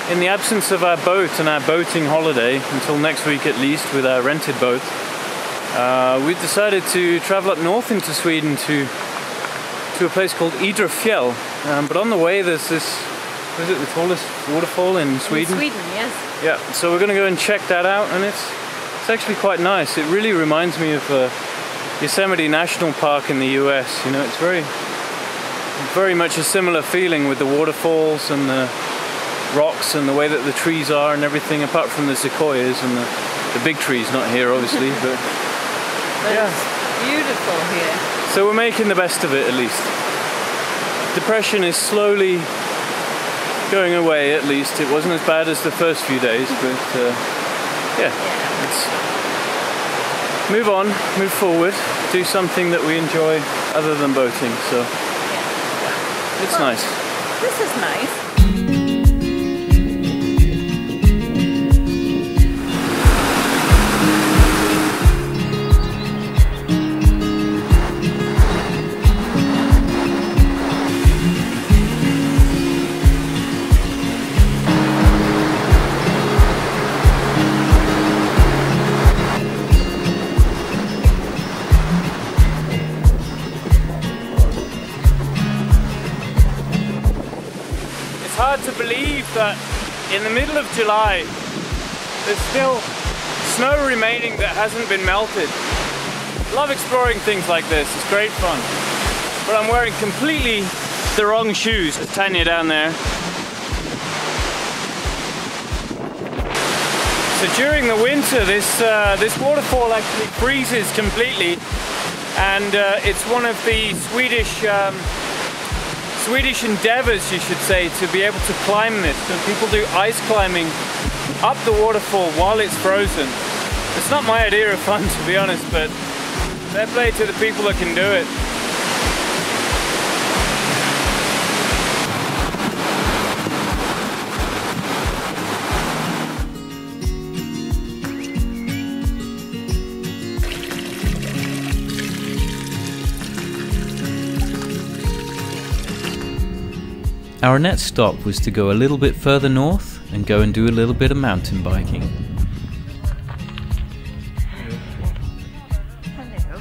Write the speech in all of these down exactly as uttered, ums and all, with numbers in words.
in the absence of our boat and our boating holiday, until next week at least, with our rented boat, uh, we've decided to travel up north into Sweden to to a place called Idrefjäll. Um, but on the way there's this, is it the tallest waterfall in Sweden? In Sweden, yes. Yeah, so we're going to go and check that out, and it's it's actually quite nice. It really reminds me of uh, Yosemite National Park in the U S. You know, it's very, very much a similar feeling with the waterfalls and the rocks and the way that the trees are and everything, apart from the sequoias and the, the big trees, not here obviously, but, but yeah. It's beautiful here. So we're making the best of it, at least. Depression is slowly going away, at least. It wasn't as bad as the first few days, but uh, yeah, yeah. It's move on, move forward, do something that we enjoy other than boating. So yeah, it's well, nice. This is nice. Hard to believe that in the middle of July there's still snow remaining that hasn't been melted. Love exploring things like this, it's great fun. But I'm wearing completely the wrong shoes. There's Tanja down there. So during the winter this, uh, this waterfall actually freezes completely, and uh, it's one of the Swedish um, Swedish endeavors, you should say, to be able to climb this. So people do ice climbing up the waterfall while it's frozen. It's not my idea of fun, to be honest, but fair play to the people that can do it. Our next stop was to go a little bit further north and go and do a little bit of mountain biking. Hello.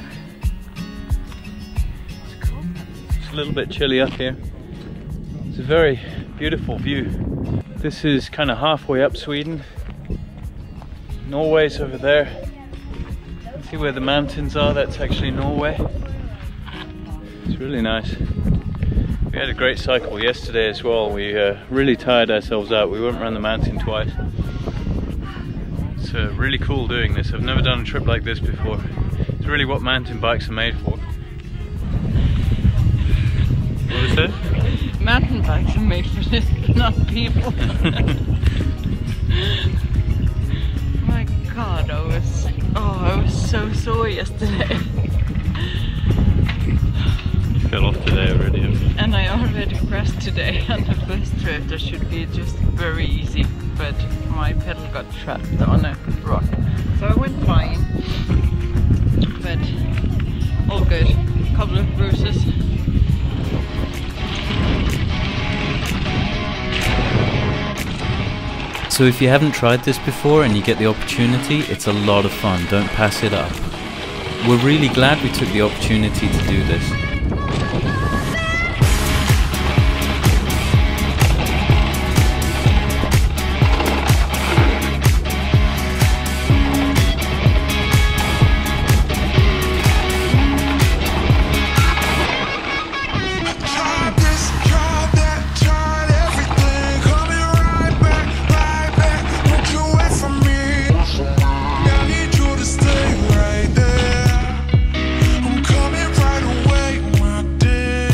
It's cold. It's a little bit chilly up here. It's a very beautiful view. This is kind of halfway up Sweden. Norway's over there. You can see where the mountains are, that's actually Norway. It's really nice. We had a great cycle yesterday as well. We uh, really tired ourselves out. We went around the mountain twice. It's uh, really cool doing this. I've never done a trip like this before. It's really what mountain bikes are made for. What is it? Mountain bikes are made for this, not people. My God, I was, oh, I was so sore yesterday. Fell off today already, haven't you? And I already crashed today on the first trip. That should be just very easy, but my pedal got trapped on a rock. So I went flying, but all good. A couple of bruises. So if you haven't tried this before and you get the opportunity, it's a lot of fun. Don't pass it up. We're really glad we took the opportunity to do this. Right there. I'm coming right away, my dear.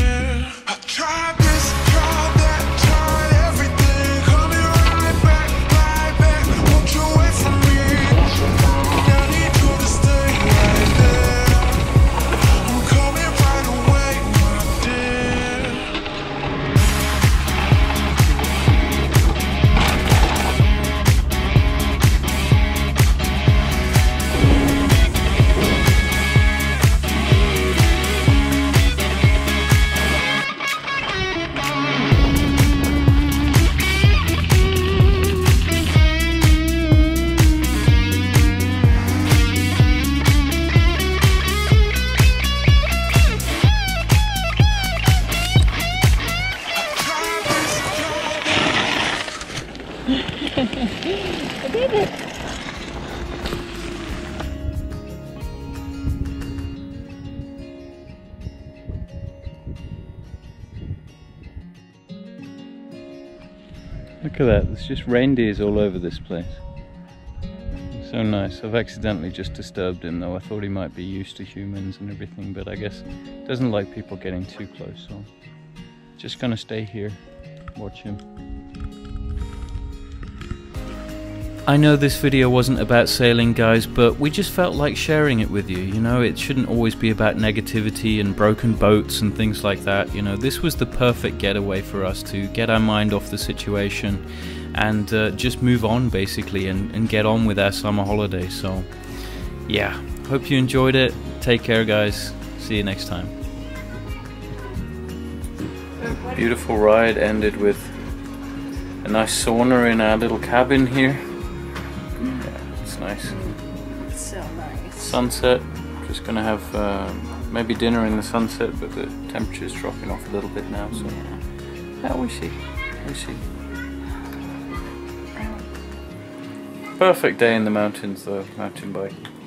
I did it! Look at that, there's just reindeers all over this place. So nice. I've accidentally just disturbed him though. I thought he might be used to humans and everything, but I guess he doesn't like people getting too close, so just gonna stay here, watch him. I know this video wasn't about sailing, guys, but we just felt like sharing it with you. You know, it shouldn't always be about negativity and broken boats and things like that. You know, this was the perfect getaway for us to get our mind off the situation and uh, just move on, basically, and, and get on with our summer holiday. So, yeah, hope you enjoyed it. Take care, guys. See you next time. Beautiful ride ended with a nice sauna in our little cabin here. It's nice. It's so nice. Sunset. Just gonna have uh, maybe dinner in the sunset, but the temperature's dropping off a little bit now, so yeah, yeah we see. We see. Perfect day in the mountains though, mountain biking.